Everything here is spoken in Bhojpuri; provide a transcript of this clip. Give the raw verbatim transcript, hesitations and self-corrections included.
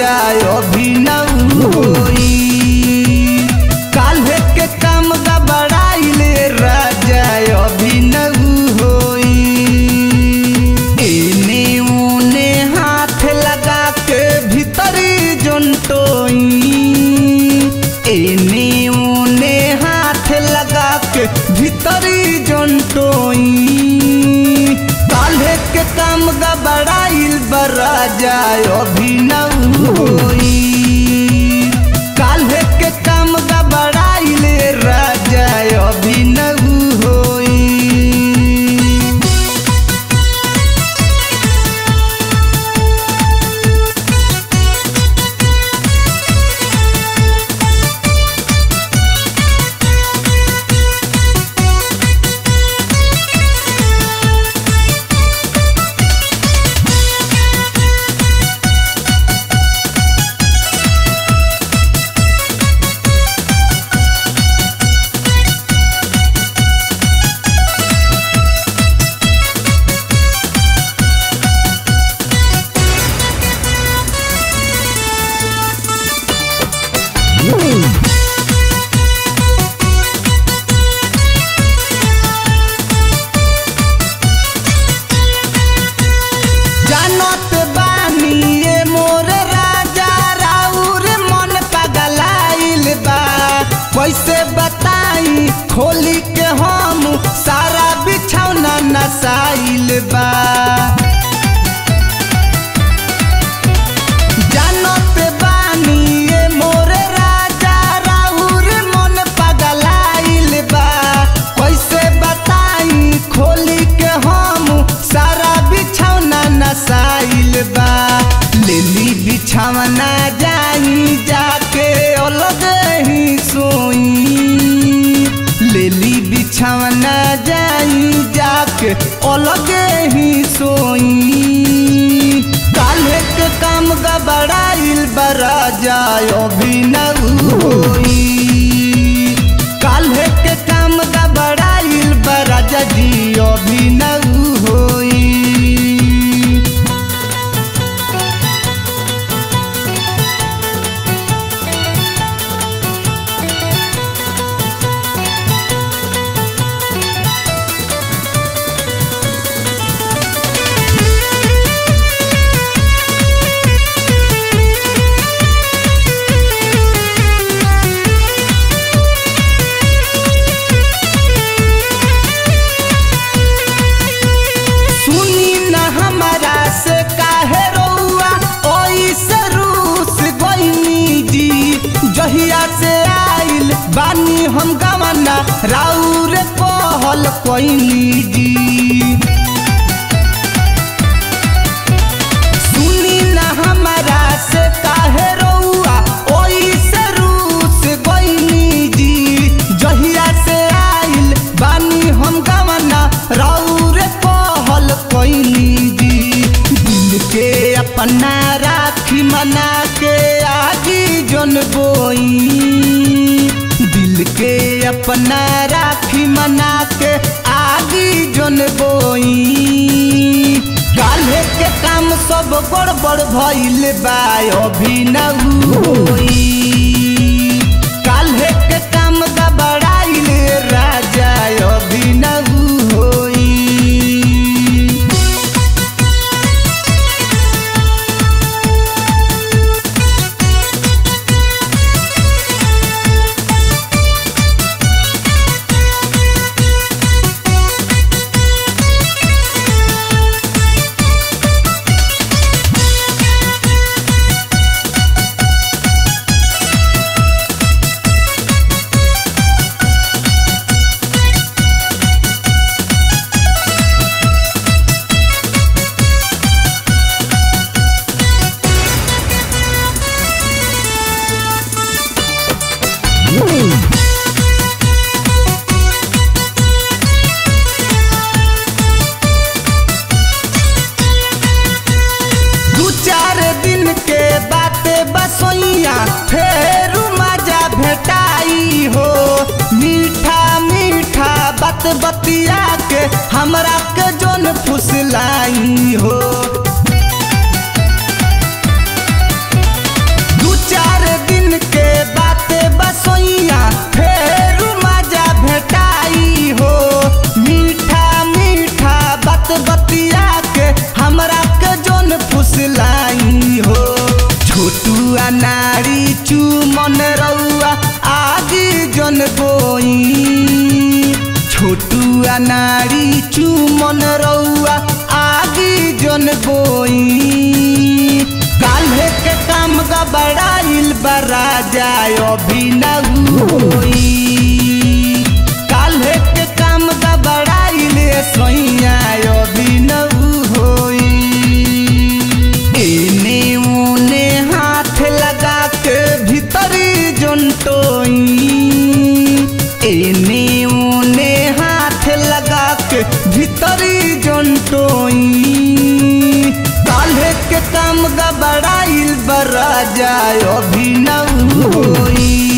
राजा अभी न होई। काल्हे के काम गबड़ाइले राजा अभी न होई। एने ओने हाथ लगा के भीतरी जंटोई। एने ओने हाथ लगा के भीतरी जंटोई। काल्हे के काम गबड़ाइल राजा अभी न होई। काल्हे के काम गबड़ाइल राजा अभी न होई। जानत बानी ये मोर राजा राउर मन पगलाइल बा। कैसे बताई खोली के हम सारा बिछौना नसाइल बा। जानत बानी ये मोर राजा राउर मन पगलाइल बा। कैसे बताई खोली के हम सारा बिछौना नसाइल बा। लेली बिछौना जाई जाके अलग ही सोई। लेली बिछौना जाई जाके अलग ही सोई। काल्हे के काम गबड़ाइल राजा अभी न होई। काल्हे के काम गबड़ाइल राजा जी अभी न होई। जहिया से आइल बानी हम गवना राउर पहल कोइली जी। सुनी ना हमारा से काहे रउआ ओई से रूस गइनी जी। जहिया से आइल बानी हम गवना राउर पहल कोइली जी। दिल के अपना राखी मना के आगी जन बोई। दिल के अपना राखी मना के आगी जन बोई। काल्हे के काम सब गड़बड़ भइल बा अभी न होई। काल्हे के काम गबड़ाइल राजा अभी न होई। दू चार दिन के बाते बसोइया फेर मजा भेटाई हो। मीठा मीठा बात बतिया के हमरा के जोन फुसलाई हो। अनारी चुमन रउआ आगे जन बोई छोटू अनारी चुमन रउआ आगे जन बोई काल्हे के काम गबड़ाइल बरा जाय अभी न होई काल्हे के काम गबड़ाइल सैया अभी न होई एने ओने हाथ लगा के भीतरी जंटोई एने ओने हाथ लगा के भीतरी जंटोई काल्हे के काम गबड़ाइल बरा जाय अभी न होई।